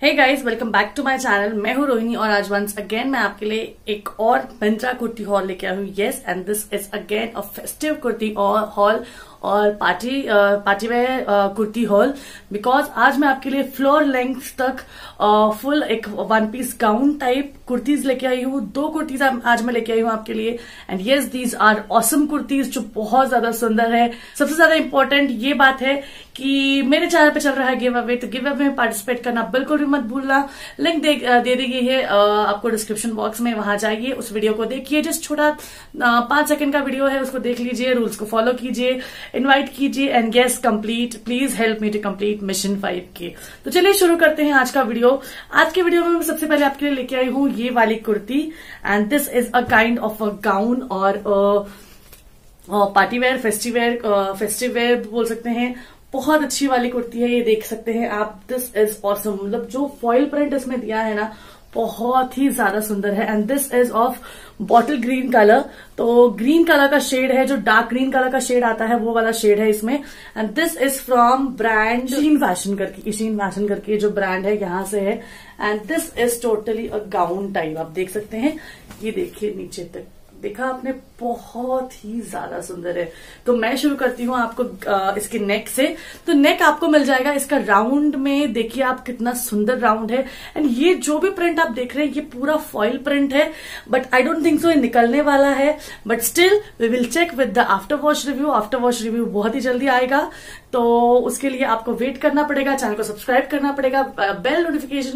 Hey guys, welcome back to my channel. मैं हूं रोहिणी और आज वंस अगेन मैं आपके लिए एक और मिंत्रा कुर्ती हॉल लेके आई हूँ। Yes, and this is again a festive kurti haul और party wear kurti haul, because आज मैं आपके लिए फ्लोर लेंथ तक फुल एक one piece gown type kurtis लेके आई हूँ। 2 कुर्तीज आज मैं लेके आई हूँ आपके लिए। And yes, these are awesome kurtis जो बहुत ज्यादा सुंदर है। सबसे ज्यादा इंपॉर्टेंट ये बात है कि मेरे चैनल पे चल रहा है गिव अवे, तो गिव अवे में पार्टिसिपेट करना बिल्कुल भी मत भूलना। लिंक दे दी गई है आपको डिस्क्रिप्शन बॉक्स में, वहां जाइए, उस वीडियो को देखिए। जस्ट छोटा 5 सेकंड का वीडियो है, उसको देख लीजिए, रूल्स को फॉलो कीजिए, इनवाइट कीजिए and guess complete. Please help me to complete mission 5K। तो चलिए शुरू करते हैं आज का वीडियो। आज के वीडियो में मैं सबसे पहले आपके लिए लेके आई हूँ ये वाली kurti, and this is a kind of a gown और पार्टी वेयर, फेस्टिव वेयर बोल सकते हैं। बहुत अच्छी वाली कुर्ती है, ये देख सकते हैं आप। दिस इज ऑसम, मतलब जो फॉइल प्रिंट इसमें दिया है ना, बहुत ही ज्यादा सुंदर है। And this is of bottle green colour, तो ग्रीन कलर का शेड है, जो डार्क ग्रीन कलर का शेड आता है वो वाला शेड है इसमें। And this is from brand Ishin fashion करके जो ब्रांड है यहाँ से है। And this is totally a gown type, आप देख सकते हैं। ये देखिए नीचे तक, देखा आपने, बहुत ही ज्यादा सुंदर है। तो मैं शुरू करती हूँ आपको इसके नेक से। तो नेक आपको मिल जाएगा इसका राउंड में, देखिए आप कितना सुंदर राउंड है। एंड ये जो भी प्रिंट आप देख रहे हैं ये पूरा फॉइल प्रिंट है, but I don't think so ये निकलने वाला है, but still we will check with the after wash review. After wash review बहुत ही जल्दी आएगा, तो उसके लिए आपको वेट करना पड़ेगा, चैनल को सब्सक्राइब करना पड़ेगा, बेल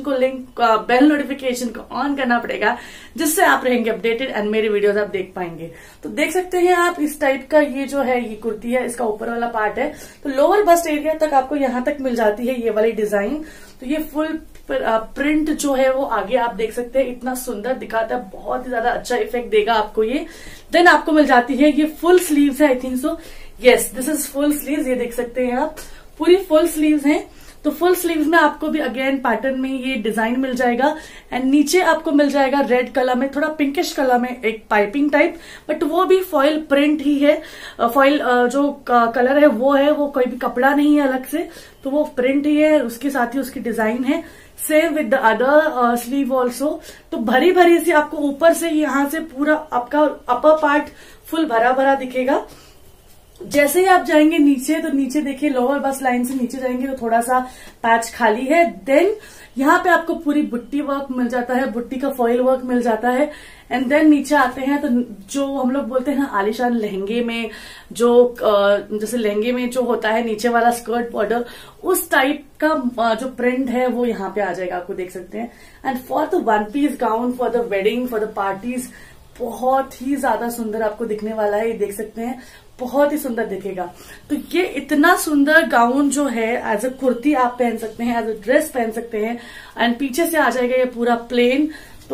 नोटिफिकेशन को ऑन करना पड़ेगा, जिससे आप रहेंगे अपडेटेड एंड मेरे वीडियोस आप देख पाएंगे। तो देख सकते हैं आप इस टाइप का ये जो है ये कुर्ती है, इसका ऊपर वाला पार्ट है। तो लोअर बस्ट एरिया तक आपको यहां तक मिल जाती है ये वाली डिजाइन। तो ये फुल प्रिंट जो है वो आगे आप देख सकते हैं, इतना सुंदर दिखाता है, बहुत ही ज्यादा अच्छा इफेक्ट देगा आपको ये। देन आपको मिल जाती है ये फुल स्लीव्स है, I think so. Yes, this is full sleeves, ये देख सकते हैं आप, पूरी फुल स्लीव्स हैं। तो फुल स्लीव्स में आपको भी अगेन पैटर्न में ये डिजाइन मिल जाएगा। एंड नीचे आपको मिल जाएगा रेड कलर में, थोड़ा पिंकिश कलर में एक पाइपिंग टाइप, बट वो भी फॉइल प्रिंट ही है। फॉइल जो कलर है वो कोई भी कपड़ा नहीं है अलग से, तो वो प्रिंट ही है, उसके साथ ही उसकी डिजाइन है। Same with the other sleeve also. तो भरी भरी सी आपको ऊपर से यहां से पूरा आपका अपर पार्ट फुल भरा भरा दिखेगा। जैसे ही आप जाएंगे नीचे, तो नीचे देखिए लोअर बस लाइन से नीचे जाएंगे तो थोड़ा सा पैच खाली है। देन यहाँ पे आपको पूरी बुट्टी वर्क मिल जाता है, बुट्टी का फॉइल वर्क मिल जाता है। एंड देन नीचे आते हैं तो जो हम लोग बोलते हैं ना आलीशान लहंगे में, जो जैसे लहंगे में जो होता है नीचे वाला स्कर्ट बॉर्डर, उस टाइप का जो प्रिंट है वो यहाँ पे आ जाएगा, आपको देख सकते हैं। And for the one piece gown, for the wedding, for the parties, बहुत ही ज्यादा सुंदर आपको दिखने वाला है, ये देख सकते हैं, बहुत ही सुंदर दिखेगा। तो ये इतना सुंदर गाउन जो है एज अ कुर्ती आप पहन सकते हैं, एज अ ड्रेस पहन सकते हैं। एंड पीछे से आ जाएगा ये पूरा प्लेन,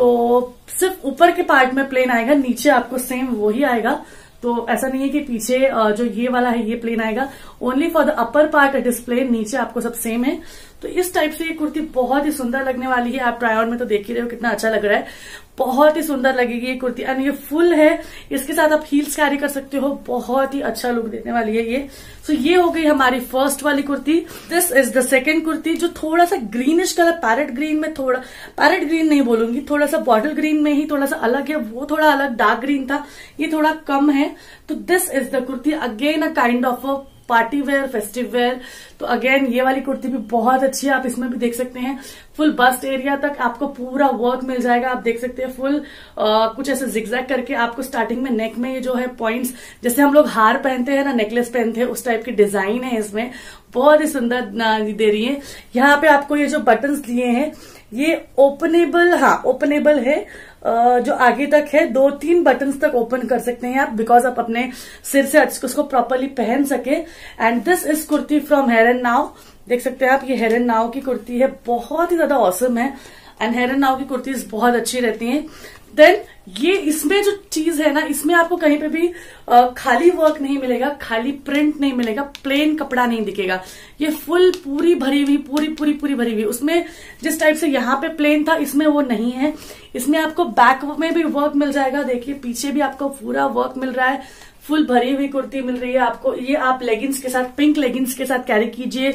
तो सिर्फ ऊपर के पार्ट में प्लेन आएगा, नीचे आपको सेम वही आएगा। तो ऐसा नहीं है कि पीछे जो ये वाला है ये प्लेन आएगा, only for the upper part it is plain, नीचे आपको सब सेम है। तो इस टाइप से ये कुर्ती बहुत ही सुंदर लगने वाली है। आप ट्राई ऑन में तो देख ही रहे हो कितना अच्छा लग रहा है, बहुत ही सुंदर लगेगी ये कुर्ती। एंड ये फुल है, इसके साथ आप हील्स कैरी कर सकते हो, बहुत ही अच्छा लुक देने वाली है ये। सो ये हो गई हमारी फर्स्ट वाली kurti. This is the second kurti, जो थोड़ा सा ग्रीनिश कलर, पैरेट ग्रीन में, थोड़ा पैरेट ग्रीन नहीं बोलूंगी, थोड़ा सा बॉटल ग्रीन में ही थोड़ा सा अलग है, वो थोड़ा अलग डार्क ग्रीन था, ये थोड़ा कम है। तो this is the kurti, again a kind of a party wear, festive wear. तो अगेन ये वाली कुर्ती भी बहुत अच्छी है, आप इसमें भी देख सकते हैं फुल बस्ट एरिया तक आपको पूरा वर्क मिल जाएगा। आप देख सकते हैं फुल कुछ ऐसे जिगजैग करके आपको स्टार्टिंग में नेक में ये जो है पॉइंट्स, जैसे हम लोग हार पहनते हैं ना, नेकलेस पहनते हैं, उस टाइप की डिजाइन है इसमें, बहुत ही सुंदर दे रही है। यहाँ पे आपको ये जो बटन्स दिए हैं ये ओपनेबल है, जो आगे तक है, 2-3 बटन्स तक ओपन कर सकते हैं आप, बिकॉज आप अपने सिर से उसको प्रॉपरली पहन सके। And this is kurti from here and now, देख सकते हैं आप, ये हेयर एंड नाउ की कुर्ती है, बहुत ही ज्यादा ऑसम है। एंड हेयर एंड नाउ की कुर्तीज बहुत अच्छी रहती हैं। देन ये इसमें जो चीज है ना, इसमें आपको कहीं पे भी खाली वर्क नहीं मिलेगा, खाली प्रिंट नहीं मिलेगा, प्लेन कपड़ा नहीं दिखेगा, ये फुल पूरी भरी हुई, पूरी भरी हुई। उसमें जिस टाइप से यहाँ पे प्लेन था, इसमें वो नहीं है। इसमें आपको बैक में भी वर्क मिल जाएगा, देखिए पीछे भी आपको पूरा वर्क मिल रहा है, फुल भरी हुई कुर्ती मिल रही है आपको। ये आप लेगिंग्स के साथ, पिंक लेगिंग्स के साथ कैरी कीजिए,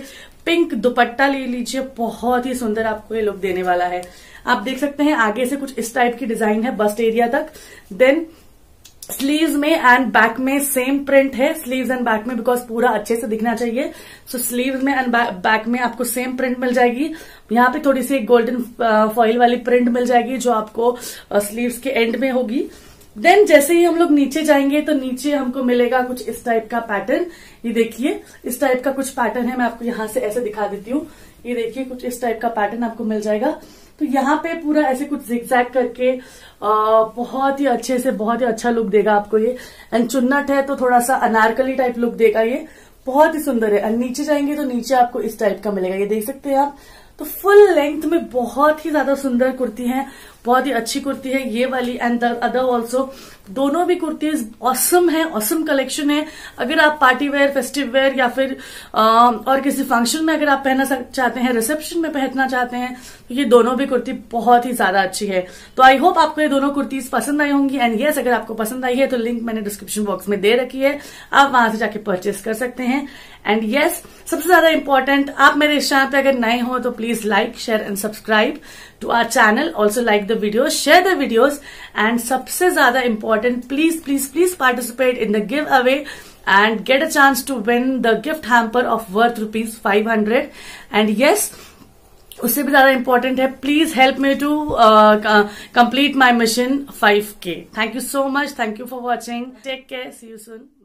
पिंक दुपट्टा ले लीजिए, बहुत ही सुंदर आपको ये लुक देने वाला है। आप देख सकते हैं आगे से कुछ इस टाइप की डिजाइन है बस्ट एरिया तक। देन स्लीव्स में एंड बैक में सेम प्रिंट है, स्लीव्स एंड बैक में, बिकॉज पूरा अच्छे से दिखना चाहिए। सो स्लीव्स में एंड बैक में आपको सेम प्रिंट मिल जाएगी। यहाँ पे थोड़ी सी गोल्डन फॉइल वाली प्रिंट मिल जाएगी जो आपको स्लीव्स के एंड में होगी। देन जैसे ही हम लोग नीचे जाएंगे तो नीचे हमको मिलेगा कुछ इस टाइप का पैटर्न। ये देखिए इस टाइप का कुछ पैटर्न है, मैं आपको यहां से ऐसे दिखा देती हूँ। ये देखिए कुछ इस टाइप का पैटर्न आपको मिल जाएगा। तो यहाँ पे पूरा ऐसे कुछ जिगजैग करके बहुत ही अच्छे से बहुत ही अच्छा लुक देगा आपको ये। एंड चुन्नट है तो थोड़ा सा अनारकली टाइप लुक देगा ये, बहुत ही सुंदर है। एंड नीचे जाएंगे तो नीचे आपको इस टाइप का मिलेगा, ये देख सकते हैं आप। तो फुल लेंथ में बहुत ही ज्यादा सुंदर कुर्ती है, बहुत ही अच्छी कुर्ती है ये वाली एंड द अदर ऑल्सो। दोनों भी कुर्तीज ऑसम है, ऑसम कलेक्शन है। अगर आप पार्टी वेयर, फेस्टिव वेयर या फिर और किसी फंक्शन में अगर आप पहनना चाहते हैं, रिसेप्शन में पहनना चाहते हैं, तो ये दोनों भी कुर्ती बहुत ही ज्यादा अच्छी है। तो आई होप आपको ये दोनों कुर्तीज पसंद आई होंगी। एंड यस, अगर आपको पसंद आई है तो लिंक मैंने डिस्क्रिप्शन बॉक्स में दे रखी है, आप वहां से जाके परचेस कर सकते हैं। एंड यस, सबसे ज्यादा इंपॉर्टेंट, आप मेरे इस चैनल पे अगर नए हो तो please like, share and subscribe to our channel. Also like the videos, share the videos, and सबसे ज्यादा important, please participate in the giveaway and get a chance to win the gift hamper of worth ₹500. And yes, उससे भी ज्यादा important है, please help me to complete my mission 5K. Thank you so much. Thank you for watching. Take care. See you soon.